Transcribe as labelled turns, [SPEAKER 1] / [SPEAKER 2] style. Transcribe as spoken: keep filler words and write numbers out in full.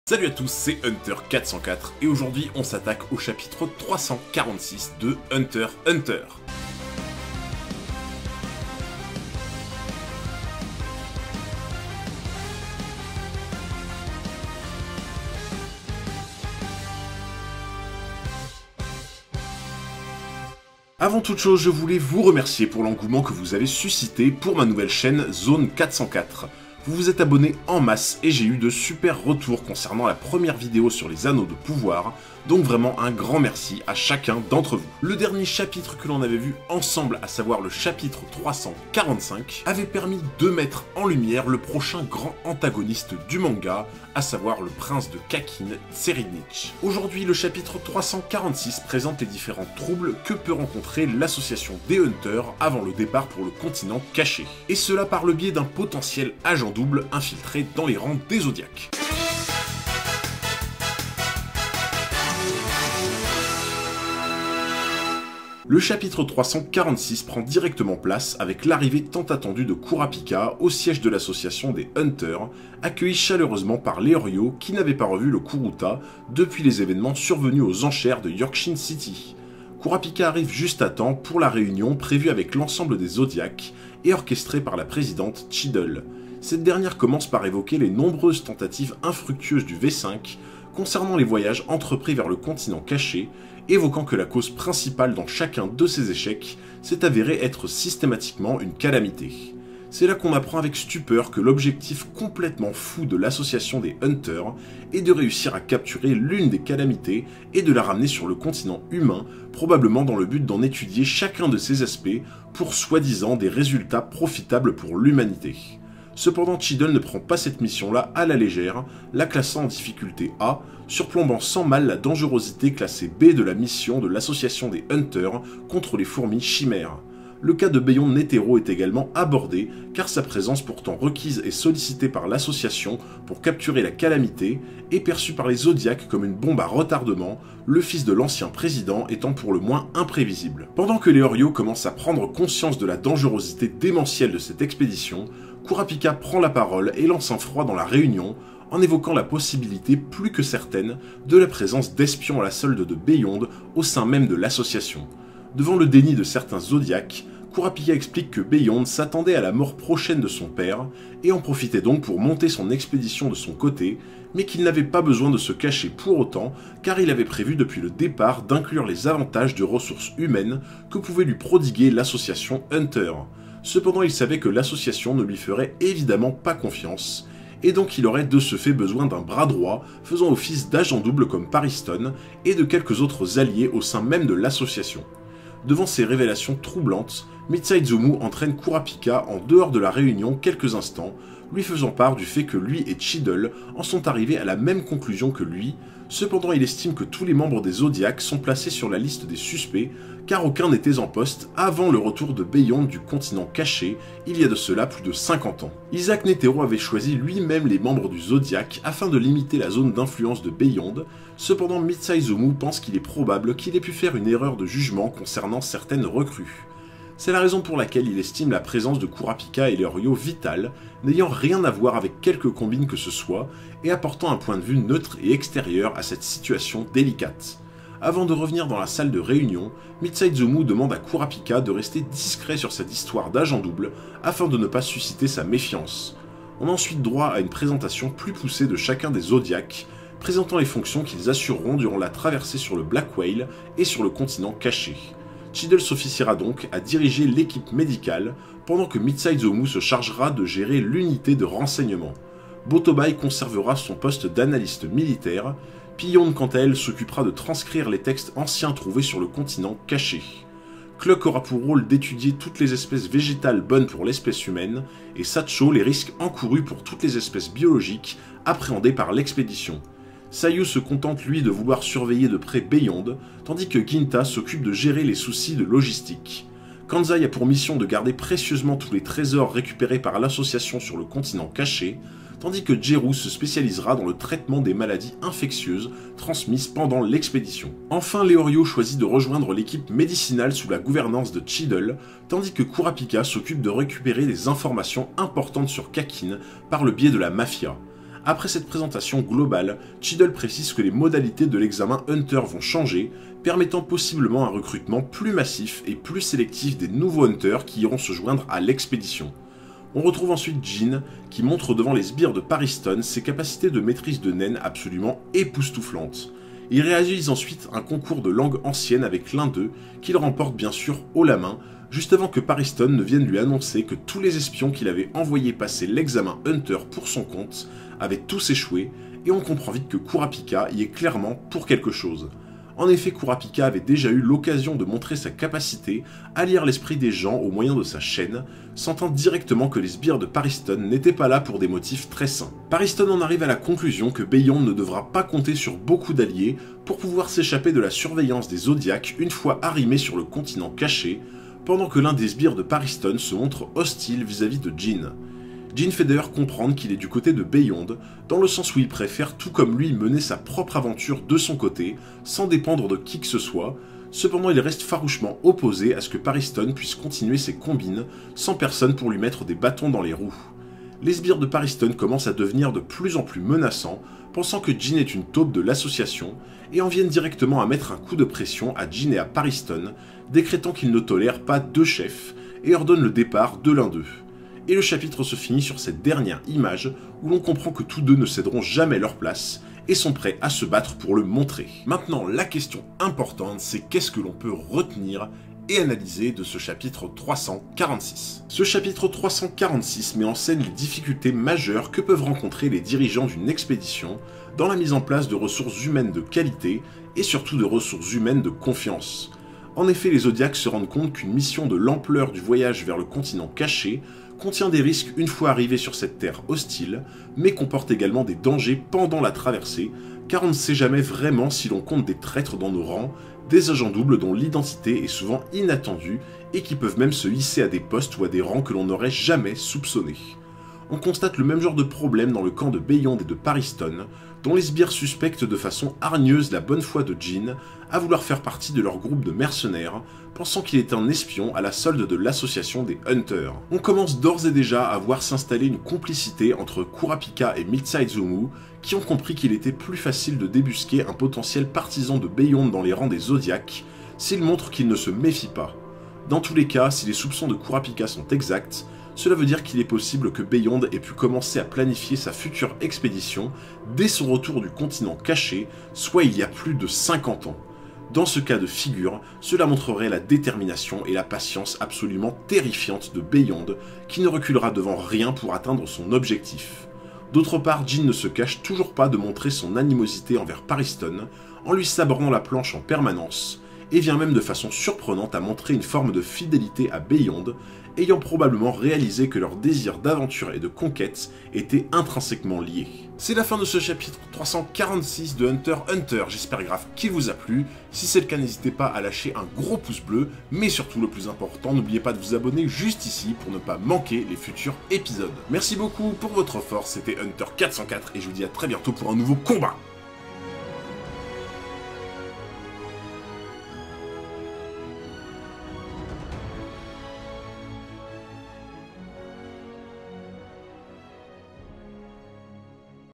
[SPEAKER 1] Salut à tous, c'est Hunter quatre cent quatre et aujourd'hui on s'attaque au chapitre trois cent quarante-six de Hunter x Hunter. Avant toute chose, je voulais vous remercier pour l'engouement que vous avez suscité pour ma nouvelle chaîne Zone quatre cent quatre. Vous vous êtes abonné en masse et j'ai eu de super retours concernant la première vidéo sur les anneaux de pouvoir, donc vraiment un grand merci à chacun d'entre vous. Le dernier chapitre que l'on avait vu ensemble, à savoir le chapitre trois cent quarante-cinq, avait permis de mettre en lumière le prochain grand antagoniste du manga, à savoir le prince de Kakin, Tserednich. Aujourd'hui, le chapitre trois cent quarante-six présente les différents troubles que peut rencontrer l'association des Hunters avant le départ pour le continent caché. Et cela par le biais d'un potentiel agent double infiltré dans les rangs des Zodiacs. Le chapitre trois cent quarante-six prend directement place avec l'arrivée tant attendue de Kurapika au siège de l'association des Hunters, accueilli chaleureusement par Leorio qui n'avait pas revu le Kuruta depuis les événements survenus aux enchères de Yorkshire City. Kurapika arrive juste à temps pour la réunion prévue avec l'ensemble des Zodiacs et orchestrée par la présidente Cheadle. Cette dernière commence par évoquer les nombreuses tentatives infructueuses du V cinq concernant les voyages entrepris vers le continent caché, évoquant que la cause principale dans chacun de ces échecs s'est avérée être systématiquement une calamité. C'est là qu'on apprend avec stupeur que l'objectif complètement fou de l'association des Hunters est de réussir à capturer l'une des calamités et de la ramener sur le continent humain, probablement dans le but d'en étudier chacun de ces aspects pour soi-disant des résultats profitables pour l'humanité. Cependant, Cheadle ne prend pas cette mission-là à la légère, la classant en difficulté A, surplombant sans mal la dangerosité classée B de la mission de l'association des Hunters contre les fourmis chimères. Le cas de Beyond Netero est également abordé, car sa présence pourtant requise et sollicitée par l'association pour capturer la calamité est perçue par les Zodiacs comme une bombe à retardement, le fils de l'ancien président étant pour le moins imprévisible. Pendant que Leorio commence à prendre conscience de la dangerosité démentielle de cette expédition, Kurapika prend la parole et lance un froid dans la réunion, en évoquant la possibilité plus que certaine de la présence d'espions à la solde de Beyond au sein même de l'association. Devant le déni de certains Zodiacs, Kurapika explique que Beyond s'attendait à la mort prochaine de son père et en profitait donc pour monter son expédition de son côté, mais qu'il n'avait pas besoin de se cacher pour autant car il avait prévu depuis le départ d'inclure les avantages de ressources humaines que pouvait lui prodiguer l'association Hunter. Cependant, il savait que l'association ne lui ferait évidemment pas confiance, et donc il aurait de ce fait besoin d'un bras droit faisant office d'agent double comme Pariston et de quelques autres alliés au sein même de l'association. Devant ces révélations troublantes, Mitsaizumu entraîne Kurapika en dehors de la réunion quelques instants, lui faisant part du fait que lui et Cheadle en sont arrivés à la même conclusion que lui. Cependant, il estime que tous les membres des Zodiacs sont placés sur la liste des suspects, car aucun n'était en poste avant le retour de Beyond du continent caché, il y a de cela plus de cinquante ans. Isaac Netero avait choisi lui-même les membres du Zodiac afin de limiter la zone d'influence de Beyond, cependant Mitsaizumu pense qu'il est probable qu'il ait pu faire une erreur de jugement concernant certaines recrues. C'est la raison pour laquelle il estime la présence de Kurapika et Leorio vitale, n'ayant rien à voir avec quelque combine que ce soit, et apportant un point de vue neutre et extérieur à cette situation délicate. Avant de revenir dans la salle de réunion, Mitsaizumu demande à Kurapika de rester discret sur cette histoire d'agent double afin de ne pas susciter sa méfiance. On a ensuite droit à une présentation plus poussée de chacun des Zodiacs, présentant les fonctions qu'ils assureront durant la traversée sur le Black Whale et sur le continent caché. Cheadle s'officiera donc à diriger l'équipe médicale, pendant que Mitsaizumu se chargera de gérer l'unité de renseignement. Botobai conservera son poste d'analyste militaire, Pillon quant à elle s'occupera de transcrire les textes anciens trouvés sur le continent caché. Cluck aura pour rôle d'étudier toutes les espèces végétales bonnes pour l'espèce humaine, et Satcho les risques encourus pour toutes les espèces biologiques appréhendées par l'expédition. Sayu se contente lui de vouloir surveiller de près Beyond, tandis que Ginta s'occupe de gérer les soucis de logistique. Kanzai a pour mission de garder précieusement tous les trésors récupérés par l'association sur le continent caché, tandis que Jeru se spécialisera dans le traitement des maladies infectieuses transmises pendant l'expédition. Enfin, Leorio choisit de rejoindre l'équipe médicinale sous la gouvernance de Cheadle, tandis que Kurapika s'occupe de récupérer des informations importantes sur Kakin par le biais de la mafia. Après cette présentation globale, Cheadle précise que les modalités de l'examen Hunter vont changer, permettant possiblement un recrutement plus massif et plus sélectif des nouveaux Hunters qui iront se joindre à l'expédition. On retrouve ensuite Jean, qui montre devant les sbires de Pariston ses capacités de maîtrise de naine absolument époustouflantes. Ils réalisent ensuite un concours de langue ancienne avec l'un d'eux, qu'il remporte bien sûr haut la main, juste avant que Pariston ne vienne lui annoncer que tous les espions qu'il avait envoyés passer l'examen Hunter pour son compte avaient tous échoué, et on comprend vite que Kurapika y est clairement pour quelque chose. En effet, Kurapika avait déjà eu l'occasion de montrer sa capacité à lire l'esprit des gens au moyen de sa chaîne, sentant directement que les sbires de Pariston n'étaient pas là pour des motifs très sains. Pariston en arrive à la conclusion que Beyond ne devra pas compter sur beaucoup d'alliés pour pouvoir s'échapper de la surveillance des Zodiacs une fois arrimé sur le continent caché, pendant que l'un des sbires de Pariston se montre hostile vis-à-vis de Jean. Jean fait d'ailleurs comprendre qu'il est du côté de Beyond, dans le sens où il préfère tout comme lui mener sa propre aventure de son côté, sans dépendre de qui que ce soit. Cependant il reste farouchement opposé à ce que Pariston puisse continuer ses combines, sans personne pour lui mettre des bâtons dans les roues. Les sbires de Pariston commencent à devenir de plus en plus menaçants, pensant que Jean est une taupe de l'association, et en viennent directement à mettre un coup de pression à Jean et à Pariston, décrétant qu'ils ne tolèrent pas deux chefs, et ordonnent le départ de l'un d'eux. Et le chapitre se finit sur cette dernière image où l'on comprend que tous deux ne céderont jamais leur place et sont prêts à se battre pour le montrer. Maintenant, la question importante, c'est qu'est-ce que l'on peut retenir et analyser de ce chapitre trois cent quarante-six. Ce chapitre trois cent quarante-six met en scène les difficultés majeures que peuvent rencontrer les dirigeants d'une expédition dans la mise en place de ressources humaines de qualité et surtout de ressources humaines de confiance. En effet, les Zodiacs se rendent compte qu'une mission de l'ampleur du voyage vers le continent caché contient des risques une fois arrivé sur cette terre hostile, mais comporte également des dangers pendant la traversée, car on ne sait jamais vraiment si l'on compte des traîtres dans nos rangs, des agents doubles dont l'identité est souvent inattendue et qui peuvent même se hisser à des postes ou à des rangs que l'on n'aurait jamais soupçonnés. On constate le même genre de problème dans le camp de Beyond et de Pariston, dont les sbires suspectent de façon hargneuse la bonne foi de Jean à vouloir faire partie de leur groupe de mercenaires, pensant qu'il est un espion à la solde de l'association des Hunters. On commence d'ores et déjà à voir s'installer une complicité entre Kurapika et Mitsaizumu, qui ont compris qu'il était plus facile de débusquer un potentiel partisan de Beyond dans les rangs des Zodiacs, s'il montre qu'il ne se méfie pas. Dans tous les cas, si les soupçons de Kurapika sont exacts, cela veut dire qu'il est possible que Beyond ait pu commencer à planifier sa future expédition dès son retour du continent caché, soit il y a plus de cinquante ans. Dans ce cas de figure, cela montrerait la détermination et la patience absolument terrifiante de Beyond, qui ne reculera devant rien pour atteindre son objectif. D'autre part, Jean ne se cache toujours pas de montrer son animosité envers Pariston, en lui sabrant la planche en permanence, et vient même de façon surprenante à montrer une forme de fidélité à Beyond, ayant probablement réalisé que leur désir d'aventure et de conquête était intrinsèquement lié. C'est la fin de ce chapitre trois cent quarante-six de Hunter x Hunter, j'espère grave qu'il vous a plu. Si c'est le cas, n'hésitez pas à lâcher un gros pouce bleu, mais surtout le plus important, n'oubliez pas de vous abonner juste ici pour ne pas manquer les futurs épisodes. Merci beaucoup pour votre force, c'était Hunter quatre cent quatre et je vous dis à très bientôt pour un nouveau combat.